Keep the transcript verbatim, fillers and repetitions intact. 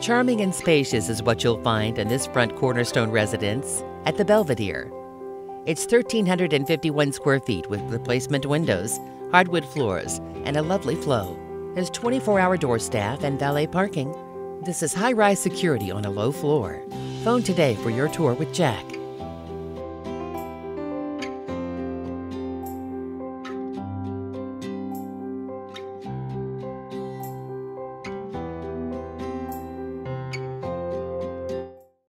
Charming and spacious is what you'll find in this front cornerstone residence at the Belvedere. It's one thousand three hundred fifty-one square feet with replacement windows, hardwood floors, and a lovely flow. There's twenty-four hour door staff and valet parking. This is high-rise security on a low floor. Phone today for your tour with Jack.